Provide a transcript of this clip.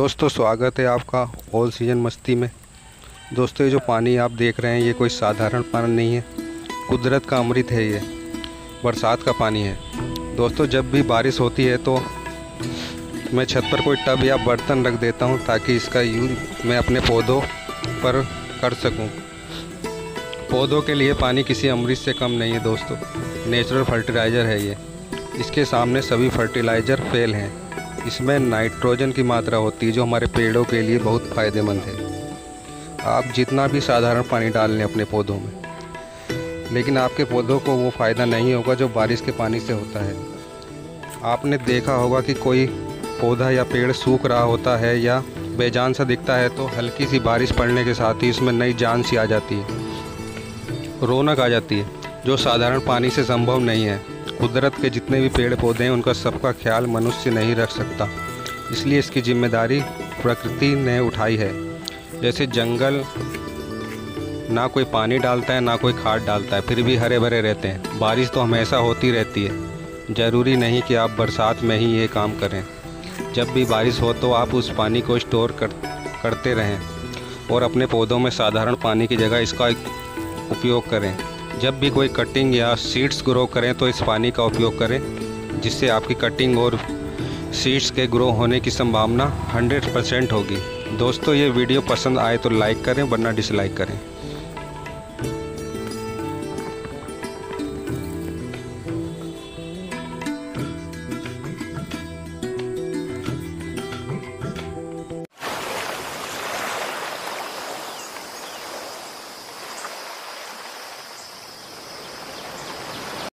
दोस्तों स्वागत है आपका ऑल सीजन मस्ती में। दोस्तों ये जो पानी आप देख रहे हैं ये कोई साधारण पानी नहीं है, कुदरत का अमृत है। ये बरसात का पानी है। दोस्तों जब भी बारिश होती है तो मैं छत पर कोई टब या बर्तन रख देता हूँ ताकि इसका यूज़ मैं अपने पौधों पर कर सकूँ। पौधों के लिए पानी किसी अमृत से कम नहीं है दोस्तों, नेचुरल फर्टिलाइज़र है ये। इसके सामने सभी फर्टिलाइज़र फेल हैं। इसमें नाइट्रोजन की मात्रा होती है जो हमारे पेड़ों के लिए बहुत फ़ायदेमंद है। आप जितना भी साधारण पानी डाल लें अपने पौधों में, लेकिन आपके पौधों को वो फ़ायदा नहीं होगा जो बारिश के पानी से होता है। आपने देखा होगा कि कोई पौधा या पेड़ सूख रहा होता है या बेजान सा दिखता है तो हल्की सी बारिश पड़ने के साथ ही उसमें नई जान सी आ जाती है, रौनक आ जाती है, जो साधारण पानी से संभव नहीं है। कुदरत के जितने भी पेड़ पौधे हैं उनका सबका ख्याल मनुष्य नहीं रख सकता, इसलिए इसकी जिम्मेदारी प्रकृति ने उठाई है। जैसे जंगल ना कोई पानी डालता है ना कोई खाद डालता है, फिर भी हरे भरे रहते हैं। बारिश तो हमेशा होती रहती है, ज़रूरी नहीं कि आप बरसात में ही ये काम करें। जब भी बारिश हो तो आप उस पानी को स्टोर करते रहें और अपने पौधों में साधारण पानी की जगह इसका उपयोग करें। जब भी कोई कटिंग या सीड्स ग्रो करें तो इस पानी का उपयोग करें, जिससे आपकी कटिंग और सीड्स के ग्रो होने की संभावना 100% होगी। दोस्तों ये वीडियो पसंद आए तो लाइक करें वरना डिसलाइक करें।